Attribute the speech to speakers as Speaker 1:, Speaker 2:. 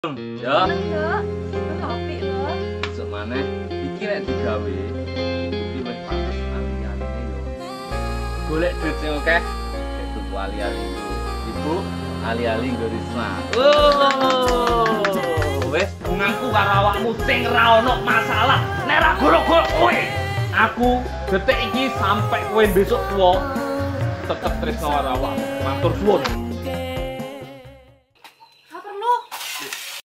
Speaker 1: Ya.
Speaker 2: Enggak, tapi loh.
Speaker 1: Semane iki nek digawe iki wis pantes ali-aline yo. Golek duit sing akeh tuku ali-ali ibu ali-ali nggo Risma. Wis ngaku karo awakmu sing ra ono masalah. Nek ra golok-golok kowe, aku detik iki sampai kowe besok tuwa tetep tresno karo awakmu. Matur suwun.